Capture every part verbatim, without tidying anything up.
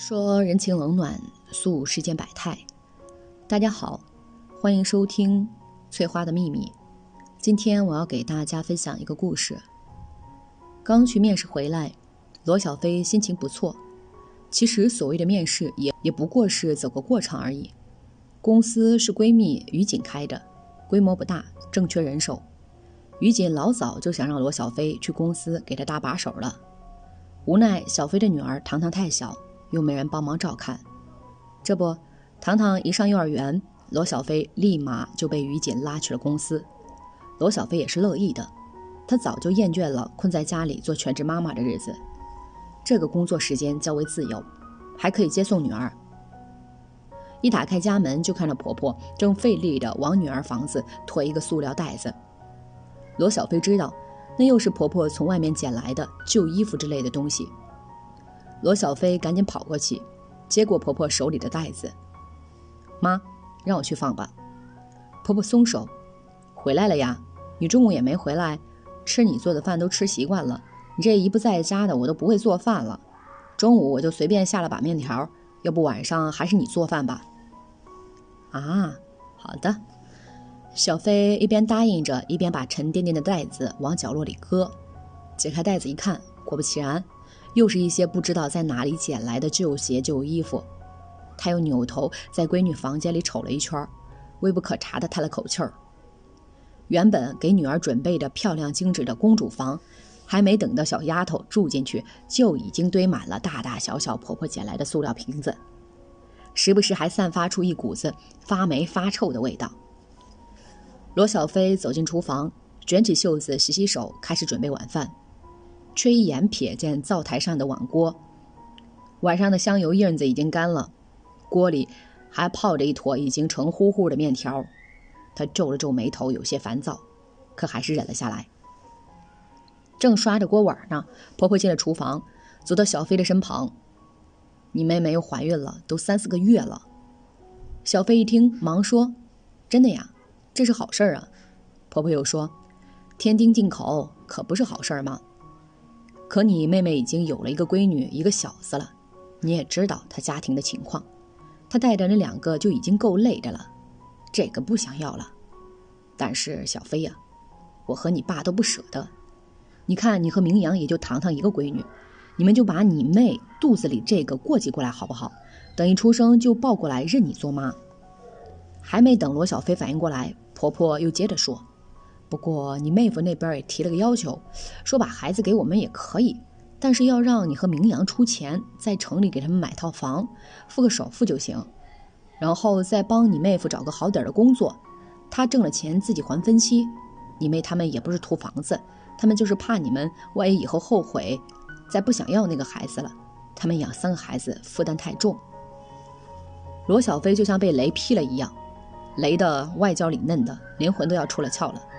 说人情冷暖，诉世间百态。大家好，欢迎收听翠花的秘密。今天我要给大家分享一个故事。刚去面试回来，罗小飞心情不错。其实所谓的面试也也不过是走个过场而已。公司是闺蜜于锦开的，规模不大，正缺人手。于锦老早就想让罗小飞去公司给她搭把手了，无奈小飞的女儿糖糖太小，又没人帮忙照看。这不，糖糖一上幼儿园，罗小飞立马就被于锦拉去了公司。罗小飞也是乐意的，她早就厌倦了困在家里做全职妈妈的日子。这个工作时间较为自由，还可以接送女儿。一打开家门，就看到婆婆正费力地往女儿房子拖一个塑料袋子。罗小飞知道，那又是婆婆从外面捡来的旧衣服之类的东西。罗小飞赶紧跑过去，接过婆婆手里的袋子。妈，让我去放吧。婆婆松手。回来了呀？你中午也没回来，吃你做的饭都吃习惯了，你这一不在家的我都不会做饭了。中午我就随便下了把面条，要不晚上还是你做饭吧。啊，好的。小飞一边答应着，一边把沉甸甸的袋子往角落里搁。解开袋子一看，果不其然，又是一些不知道在哪里捡来的旧鞋旧衣服。他又扭头在闺女房间里瞅了一圈，微不可察地叹了口气儿。原本给女儿准备的漂亮精致的公主房，还没等到小丫头住进去，就已经堆满了大大小小婆婆捡来的塑料瓶子，时不时还散发出一股子发霉发臭的味道。罗小飞走进厨房，卷起袖子洗洗手，开始准备晚饭，却一眼瞥见灶台上的碗锅。晚上的香油印子已经干了，锅里还泡着一坨已经成糊糊的面条。他皱了皱眉头，有些烦躁，可还是忍了下来。正刷着锅碗呢，婆婆进了厨房，走到小飞的身旁。你妹妹又怀孕了，都三四个月了。小飞一听，忙说：真的呀，这是好事啊。婆婆又说：天丁进口可不是好事吗？可你妹妹已经有了一个闺女，一个小子了，你也知道她家庭的情况，她带着那两个就已经够累的了，这个不想要了。但是小飞呀、啊，我和你爸都不舍得。你看你和明阳也就堂堂一个闺女，你们就把你妹肚子里这个过继过来好不好？等一出生就抱过来认你做妈。还没等罗小飞反应过来，婆婆又接着说：不过你妹夫那边也提了个要求，说把孩子给我们也可以，但是要让你和明阳出钱，在城里给他们买套房，付个首付就行，然后再帮你妹夫找个好点的工作，他挣了钱自己还分期。你妹他们也不是图房子，他们就是怕你们万一以后后悔，再不想要那个孩子了，他们养三个孩子负担太重。罗小飞就像被雷劈了一样，雷的外焦里嫩的，灵魂都要出了窍了。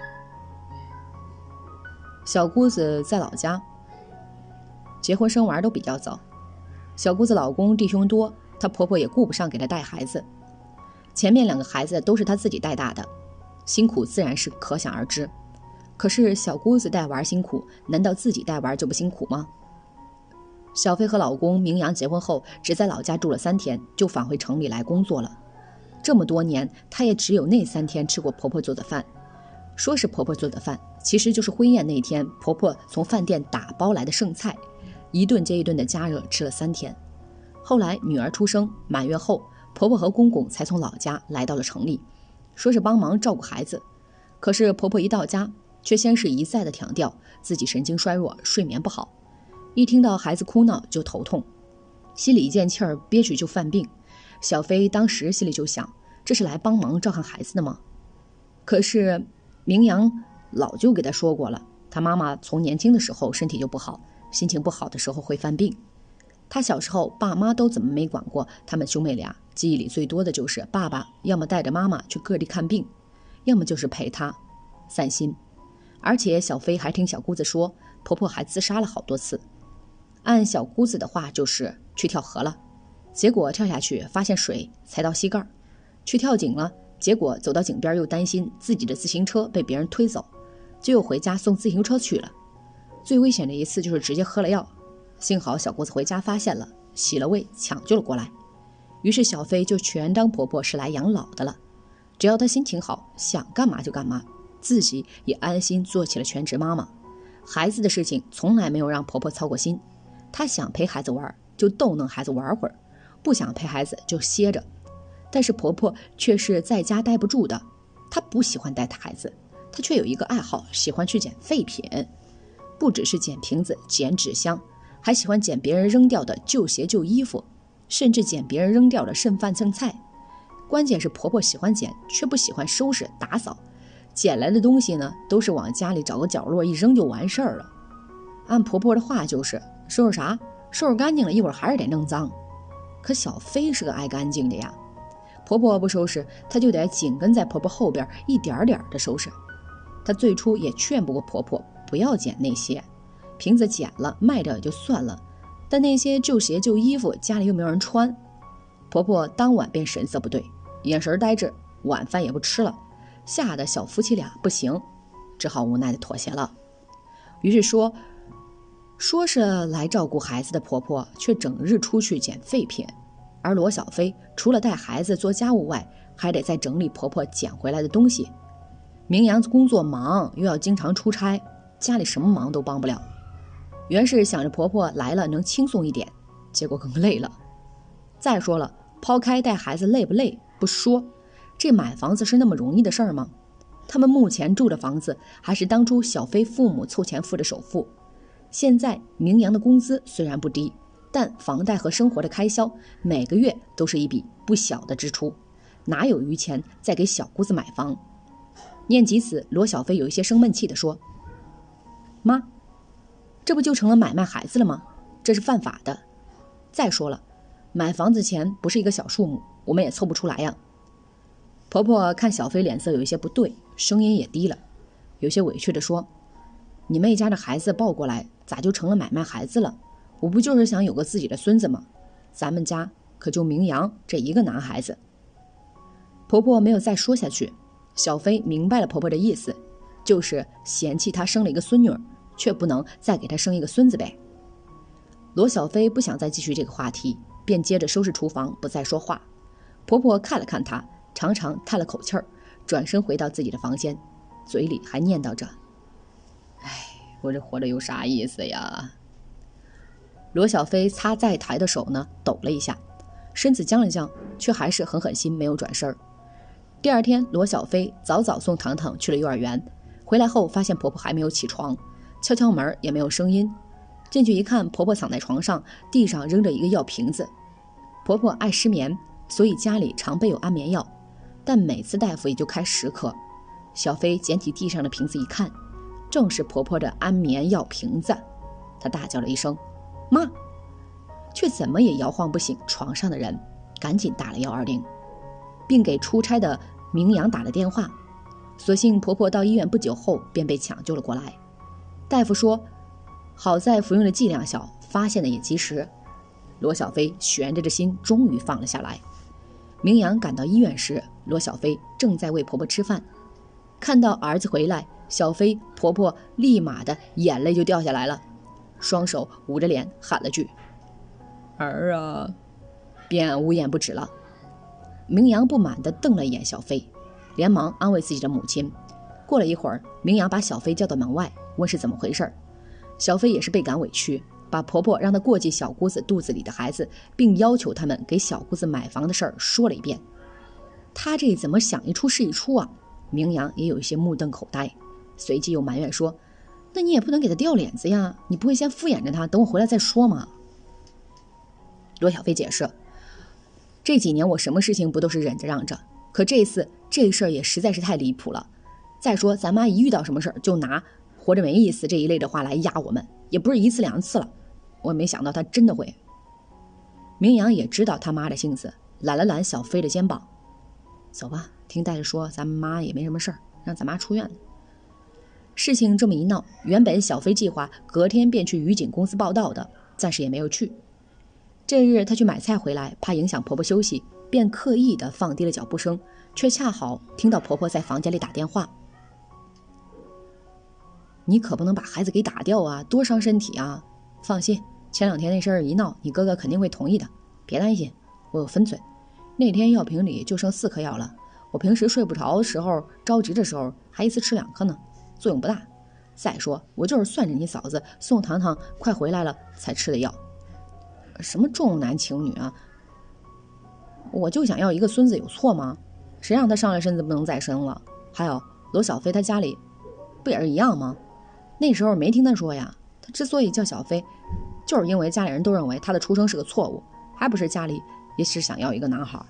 小姑子在老家，结婚生娃都比较早。小姑子老公弟兄多，她婆婆也顾不上给她带孩子，前面两个孩子都是她自己带大的，辛苦自然是可想而知。可是小姑子带娃辛苦，难道自己带娃就不辛苦吗？小飞和老公明阳结婚后，只在老家住了三天，就返回城里来工作了。这么多年，她也只有那三天吃过婆婆做的饭。说是婆婆做的饭，其实就是婚宴那天婆婆从饭店打包来的剩菜，一顿接一顿的加热吃了三天。后来女儿出生满月后，婆婆和公公才从老家来到了城里，说是帮忙照顾孩子。可是婆婆一到家，却先是一再的强调自己神经衰弱，睡眠不好，一听到孩子哭闹就头痛，心里一见气儿憋屈就犯病。小飞当时心里就想，这是来帮忙照看孩子的吗？可是明阳老就给他说过了，他妈妈从年轻的时候身体就不好，心情不好的时候会犯病。他小时候爸妈都怎么没管过他们兄妹俩，记忆里最多的就是爸爸要么带着妈妈去各地看病，要么就是陪她散心。而且小飞还听小姑子说，婆婆还自杀了好多次。按小姑子的话就是去跳河了，结果跳下去发现水才到膝盖，去跳井了，结果走到井边又担心自己的自行车被别人推走，就又回家送自行车去了。最危险的一次就是直接喝了药， 幸好小姑子回家发现了，洗了胃抢救了过来。于是小飞就全当婆婆是来养老的了，只要她心情好，想干嘛就干嘛，自己也安心做起了全职妈妈。孩子的事情从来没有让婆婆操过心，她想陪孩子玩就逗弄孩子玩会儿，不想陪孩子就歇着。但是婆婆却是在家待不住的，她不喜欢带孩子，她却有一个爱好，喜欢去捡废品，不只是捡瓶子、捡纸箱，还喜欢捡别人扔掉的旧鞋旧衣服，甚至捡别人扔掉的剩饭剩菜。关键是婆婆喜欢捡，却不喜欢收拾打扫，捡来的东西呢，都是往家里找个角落一扔就完事儿了。按婆婆的话就是收拾啥，收拾干净了一会儿还是得弄脏。可小飞是个爱干净的呀，婆婆不收拾，她就得紧跟在婆婆后边一点点的收拾。她最初也劝不过婆婆不要捡那些瓶子，捡了卖掉也就算了，但那些旧鞋旧衣服家里又没有人穿。婆婆当晚便神色不对，眼神呆滞，晚饭也不吃了，吓得小夫妻俩不行，只好无奈的妥协了。于是说说是来照顾孩子的婆婆，却整日出去捡废品，而罗小飞除了带孩子做家务外，还得再整理婆婆捡回来的东西。明阳工作忙，又要经常出差，家里什么忙都帮不了。原是想着婆婆来了能轻松一点，结果更累了。再说了，抛开带孩子累不累不说，这买房子是那么容易的事儿吗？他们目前住的房子还是当初小飞父母凑钱付的首付。现在明阳的工资虽然不低，但房贷和生活的开销每个月都是一笔不小的支出，哪有余钱再给小姑子买房？念及此，罗小飞有一些生闷气地说：妈，这不就成了买卖孩子了吗？这是犯法的。再说了，买房子钱不是一个小数目，我们也凑不出来呀。婆婆看小飞脸色有一些不对，声音也低了，有些委屈地说：你妹家的孩子抱过来，咋就成了买卖孩子了？我不就是想有个自己的孙子吗？咱们家可就明阳这一个男孩子。婆婆没有再说下去，小飞明白了婆婆的意思，就是嫌弃她生了一个孙女，却不能再给她生一个孙子呗。罗小飞不想再继续这个话题，便接着收拾厨房，不再说话。婆婆看了看她，长长叹了口气儿，转身回到自己的房间，嘴里还念叨着：哎，我这活着有啥意思呀？罗小飞擦在台的手呢抖了一下，身子僵了僵，却还是狠狠心没有转身。第二天，罗小飞早早送糖糖去了幼儿园，回来后发现婆婆还没有起床，敲敲门也没有声音。进去一看，婆婆躺在床上，地上扔着一个药瓶子。婆婆爱失眠，所以家里常备有安眠药，但每次大夫也就开十颗。小飞捡起地上的瓶子一看，正是婆婆的安眠药瓶子。她大叫了一声妈，却怎么也摇晃不醒床上的人，赶紧打了一二零，并给出差的明阳打了电话。所幸婆婆到医院不久后便被抢救了过来。大夫说好在服用的剂量小，发现的也及时。罗小飞悬着的心终于放了下来。明阳赶到医院时，罗小飞正在喂婆婆吃饭，看到儿子回来，小飞婆婆立马的眼泪就掉下来了，双手捂着脸喊了句儿啊，便呜咽不止了。明阳不满地瞪了一眼小飞，连忙安慰自己的母亲。过了一会儿，明阳把小飞叫到门外，问是怎么回事。小飞也是倍感委屈，把婆婆让她过继小姑子肚子里的孩子，并要求他们给小姑子买房的事儿说了一遍。他这怎么想一出是一出啊？明阳也有一些目瞪口呆，随即又埋怨说：那你也不能给他掉脸子呀，你不会先敷衍着他，等我回来再说吗？罗小飞解释：这几年我什么事情不都是忍着让着，可这次这事儿也实在是太离谱了。再说咱妈一遇到什么事儿就拿活着没意思这一类的话来压我们，也不是一次两次了，我没想到她真的会。明阳也知道他妈的性子，揽了揽小飞的肩膀：走吧，听大夫说咱们妈也没什么事儿，让咱妈出院了。事情这么一闹，原本小飞计划隔天便去渔警公司报道的，暂时也没有去。这日他去买菜回来，怕影响婆婆休息，便刻意的放低了脚步声，却恰好听到婆婆在房间里打电话：你可不能把孩子给打掉啊，多伤身体啊！放心， 前两天那事儿一闹，你哥哥肯定会同意的，别担心，我有分寸。那天药瓶里就剩四颗药了，我平时睡不着的时候，着急的时候还一次吃两颗呢，作用不大。再说我就是算着你嫂子宋糖糖快回来了才吃的药。什么重男轻女啊，我就想要一个孙子，有错吗？谁让他上了身子不能再生了？还有罗小飞他家里不也是一样吗？那时候没听他说呀，他之所以叫小飞，就是因为家里人都认为他的出生是个错误，还不是家里也是想要一个男孩。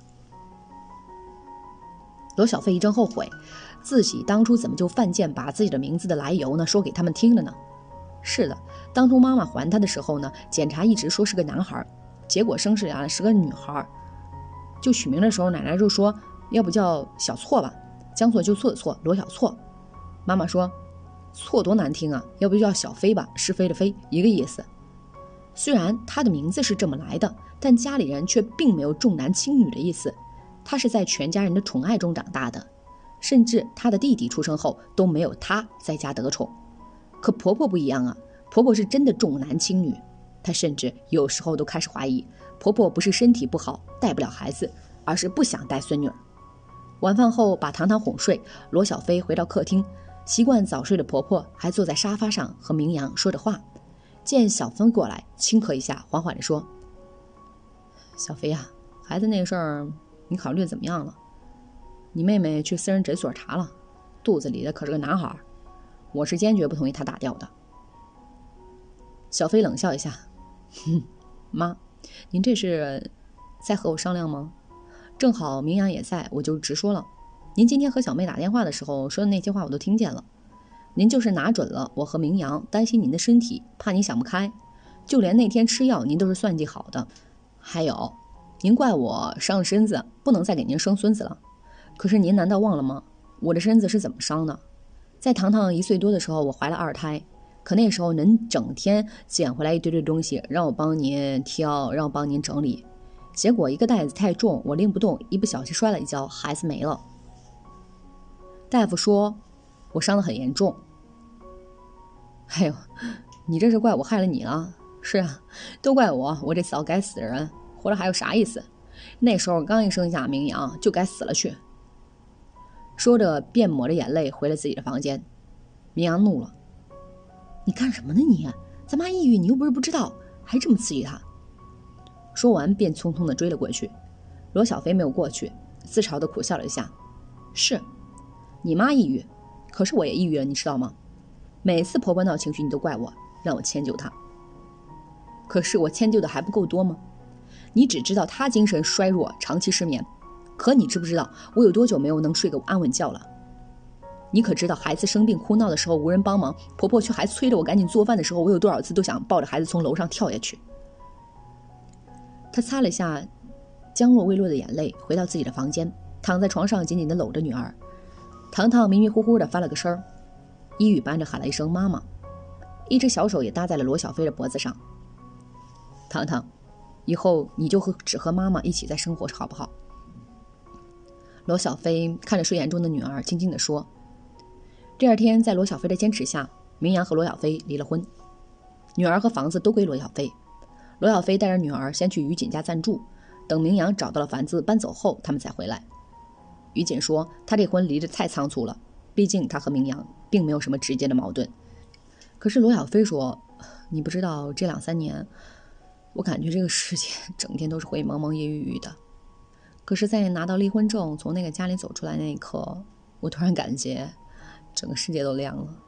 罗小飞一阵后悔，自己当初怎么就犯贱把自己的名字的来由呢说给他们听了呢？是的，当初妈妈还他的时候呢，检查一直说是个男孩，结果生下来是个女孩。就取名的时候，奶奶就说要不叫小错吧，将错就错的错，罗小错。妈妈说错多难听啊，要不就叫小飞吧，是非的非，一个意思。虽然他的名字是这么来的，但家里人却并没有重男轻女的意思，他是在全家人的宠爱中长大的，甚至他的弟弟出生后都没有他在家得宠。可婆婆不一样啊，婆婆是真的重男轻女，她甚至有时候都开始怀疑婆婆不是身体不好带不了孩子，而是不想带孙女儿。晚饭后把糖糖哄睡，罗小飞回到客厅，习惯早睡的婆婆还坐在沙发上和明阳说着话。见小芬过来，轻咳一下，缓缓地说：小飞啊，孩子那个事儿你考虑怎么样了？你妹妹去私人诊所查了，肚子里的可是个男孩，我是坚决不同意她打掉的。小飞冷笑一下，哼，妈，您这是在和我商量吗？正好明阳也在，我就直说了。您今天和小妹打电话的时候说的那些话我都听见了，您就是拿准了我和明阳担心您的身体，怕您想不开，就连那天吃药您都是算计好的。还有，您怪我伤了身子，不能再给您生孙子了。可是您难道忘了吗？我的身子是怎么伤的？在糖糖一岁多的时候，我怀了二胎，可那时候您整天捡回来一堆堆东西，让我帮您挑，让我帮您整理。结果一个袋子太重，我拎不动，一不小心摔了一跤，孩子没了。大夫说我伤得很严重。哎呦，你这是怪我害了你了。是啊，都怪我，我这早该死的人，活着还有啥意思？那时候刚一生下明阳，就该死了去。说着便抹着眼泪回了自己的房间。明阳怒了，你干什么呢你？咱妈抑郁你又不是不知道，还这么刺激她。说完便匆匆地追了过去。罗小飞没有过去，自嘲地苦笑了一下，是你妈抑郁，可是我也抑郁了，你知道吗？每次婆婆闹情绪你都怪我，让我迁就她，可是我迁就的还不够多吗？你只知道她精神衰弱，长期失眠，可你知不知道我有多久没有能睡个安稳觉了？你可知道孩子生病哭闹的时候无人帮忙，婆婆却还催着我赶紧做饭的时候，我有多少次都想抱着孩子从楼上跳下去。他擦了下将落未落的眼泪，回到自己的房间，躺在床上紧紧地搂着女儿。糖糖迷迷糊糊地翻了个身儿，一语般地喊了一声妈妈，一只小手也搭在了罗小飞的脖子上。糖糖，以后你就和只和妈妈一起在生活好不好？罗小飞看着睡眼中的女儿，轻轻地说。第二天，在罗小飞的坚持下，明阳和罗小飞离了婚，女儿和房子都归罗小飞。罗小飞带着女儿先去于锦家暂住，等明阳找到了房子搬走后，他们才回来。于锦说他这婚离得太仓促了，毕竟他和明阳并没有什么直接的矛盾。可是罗小飞说，你不知道这两三年我感觉这个世界整天都是灰蒙蒙阴郁郁的，可是在拿到离婚证从那个家里走出来那一刻，我突然感觉整个世界都亮了。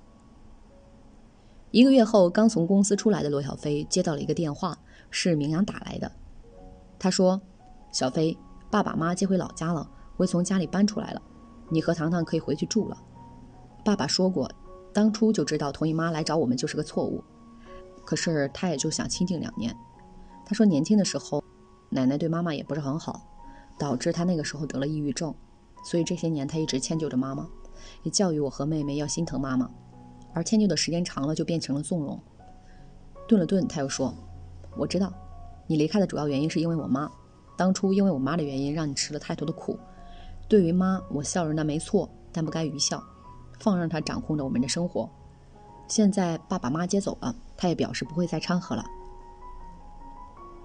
一个月后，刚从公司出来的罗小飞接到了一个电话，是明阳打来的。他说，小飞，爸爸妈接回老家了，我从家里搬出来了，你和糖糖可以回去住了。爸爸说过，当初就知道同姨妈来找我们就是个错误，可是他也就想清静两年。他说年轻的时候奶奶对妈妈也不是很好，导致他那个时候得了抑郁症，所以这些年他一直迁就着妈妈，也教育我和妹妹要心疼妈妈，而迁就的时间长了就变成了纵容。顿了顿，他又说，我知道你离开的主要原因是因为我妈，当初因为我妈的原因让你吃了太多的苦，对于妈我孝顺她没错，但不该愚孝，放任她掌控着我们的生活。现在爸爸妈接走了，他也表示不会再掺和了，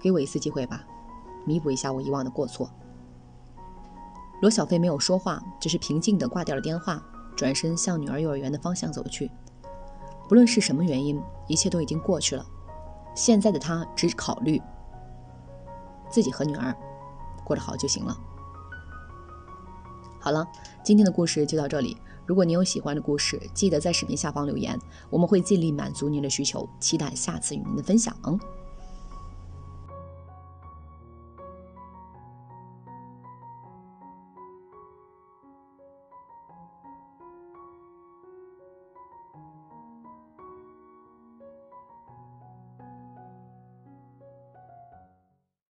给我一次机会吧，弥补一下我以往的过错。罗小飞没有说话，只是平静地挂掉了电话，转身向女儿幼儿园的方向走去。不论是什么原因，一切都已经过去了，现在的他只考虑自己和女儿过得好就行了。好了，今天的故事就到这里。如果你有喜欢的故事，记得在视频下方留言，我们会尽力满足您的需求，期待下次与您的分享。